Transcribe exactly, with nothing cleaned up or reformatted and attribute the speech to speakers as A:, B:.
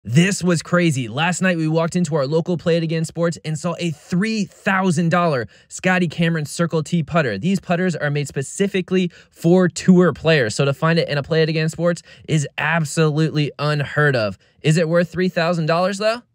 A: This was crazy. Last night we walked into our local Play It Again Sports and saw a three thousand dollar Scotty Cameron Circle T putter. These putters are made specifically for tour players, so to find it in a Play It Again Sports is absolutely unheard of. Is it worth three thousand dollars though?